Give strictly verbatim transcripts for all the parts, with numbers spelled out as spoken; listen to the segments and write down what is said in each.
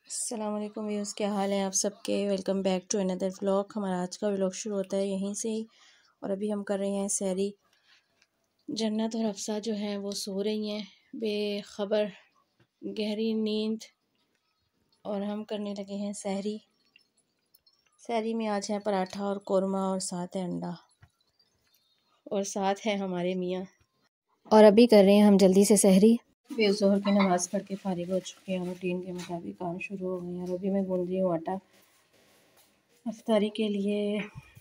अस्सलाम वालेकुम व्यूअर्स, क्या हाल है आप सबके। Welcome back to another vlog. हमारा आज का व्लॉग शुरू होता है यहीं से ही और अभी हम कर रहे हैं सैरी। जन्नत और हफ्सा जो हैं वो सो रही हैं बेखबर गहरी नींद और हम करने लगे हैं सहरी। सहरी में आज है पराठा और कोरमा और साथ है अंडा और साथ है हमारे मियाँ। और अभी कर रहे हैं हम जल्दी से सहरी। फिर ज़ोहर की नमाज़ पढ़ के फारिग हो चुके हैं। रूटीन के मुताबिक काम शुरू हो गए हैं और अभी मैं गूंद रही हूँ आटा अफ्तारी के लिए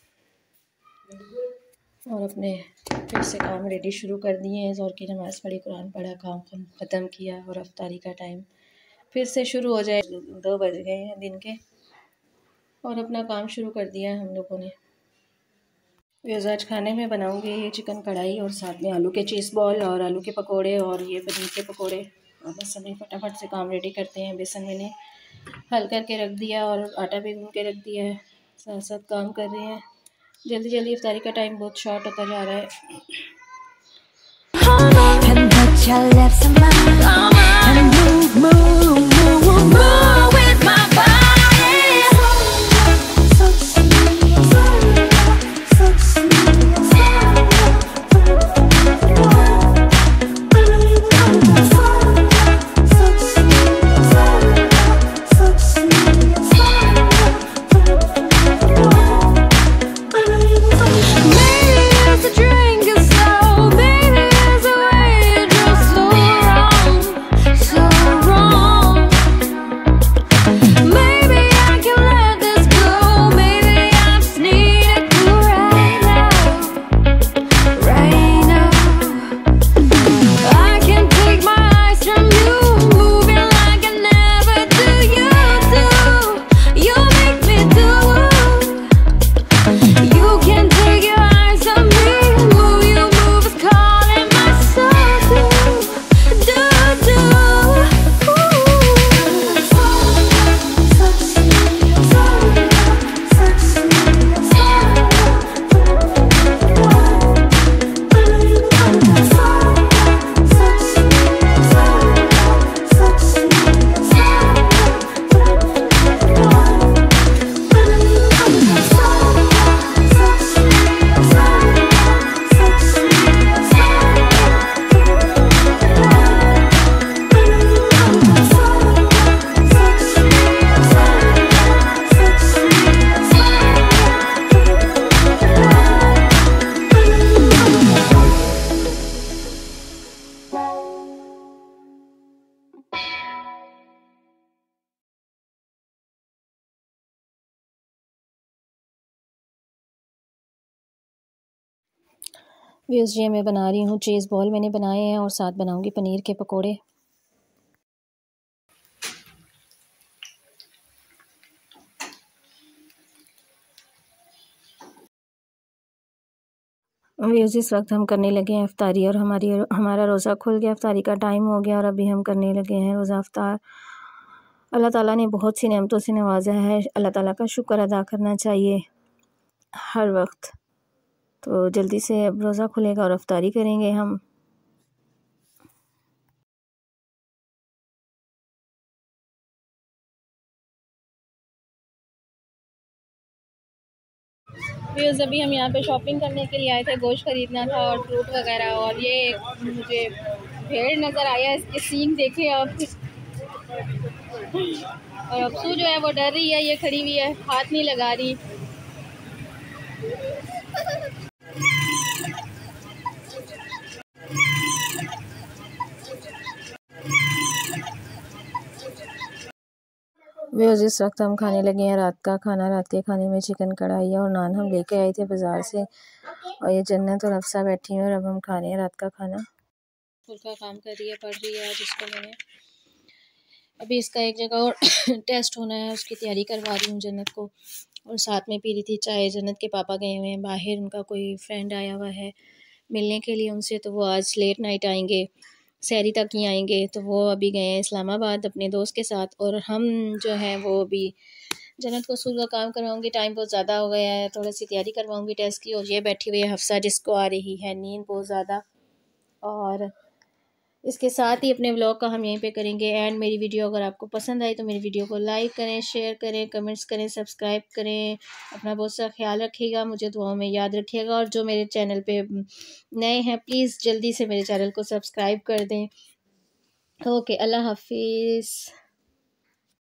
और अपने फिर से काम रेडी शुरू कर दिए हैं। ज़ोहर की नमाज़ पढ़ी, कुरान पढ़ा, काम ख़त्म किया और अफ्तारी का टाइम फिर से शुरू हो जाए। दो बज गए हैं दिन के और अपना काम शुरू कर दिया है हम लोगों ने। व्यूअर्स, आज खाने में बनाऊंगी ये चिकन कढ़ाई और साथ में आलू के चीज़ बॉल और आलू के पकोड़े और ये पनीर के पकोड़े। और बस अभी फटाफट से काम रेडी करते हैं। बेसन मैंने हल करके रख दिया और आटा भी गूंद के रख दिया है। साथ साथ काम कर रहे हैं। जल्दी जल्दी इफ्तारी का टाइम बहुत शॉर्ट होता जा रहा है। व्यूअर्स, ये मैं बना रही हूँ चीज़ बॉल मैंने बनाए हैं और साथ बनाऊंगी पनीर के पकोड़े। व्यूअर्स, इस वक्त हम करने लगे हैं अफ्तारी और हमारी हमारा रोज़ा खुल गया, अफ्तारी का टाइम हो गया और अभी हम करने लगे हैं रोज़ा अफ्तार। अल्लाह ताला ने बहुत सी नेमतों से नवाजा है। अल्लाह ताला का शुक्र अदा करना चाहिए हर वक्त। तो जल्दी से अब रोज़ा खुलेगा और अफ्तारी करेंगे हम। व्यूअर्स, अभी हम यहाँ पे शॉपिंग करने के लिए आए थे। गोश्त खरीदना था और फ्रूट वगैरह। और ये मुझे भेड़ नज़र आया, इसके सींग देखे आप। और अफसू जो है वो डर रही है, ये खड़ी हुई है, हाथ नहीं लगा रही। व्यूअर्स, इस वक्त हम खाने लगे हैं रात का खाना। रात के खाने में चिकन कढ़ाई और नान हम लेके आए थे बाज़ार से और ये जन्नत और हफ्सा बैठी हैं और अब हम खा रहे हैं रात का खाना। स्कूल का काम कर रही है, पढ़ रही है आज इसको मैंने। अभी इसका एक जगह और टेस्ट होना है, उसकी तैयारी करवा रही हूँ जन्नत को। और साथ में पी रही थी चाय। जन्नत के पापा गए हुए हैं बाहर, उनका कोई फ्रेंड आया हुआ है मिलने के लिए उनसे। तो वो आज लेट नाइट आएंगे, सहरी तक ही आएंगे। तो वो अभी गए हैं इस्लामाबाद अपने दोस्त के साथ और हम जो हैं वो अभी जन्नत को स्कूल का काम करवाऊंगी। टाइम बहुत ज़्यादा हो गया है, थोड़ी सी तैयारी करवाऊंगी टेस्ट की। और ये बैठी हुई है हफ्सा, जिसको आ रही है नींद बहुत ज़्यादा। और इसके साथ ही अपने व्लॉग का हम यहीं पे करेंगे एंड। मेरी वीडियो अगर आपको पसंद आई तो मेरी वीडियो को लाइक करें, शेयर करें, कमेंट्स करें, सब्सक्राइब करें। अपना बहुत सा ख्याल रखिएगा, मुझे दुआओं में याद रखिएगा। और जो मेरे चैनल पे नए हैं प्लीज़ जल्दी से मेरे चैनल को सब्सक्राइब कर दें। ओके, अल्लाह हाफिज़।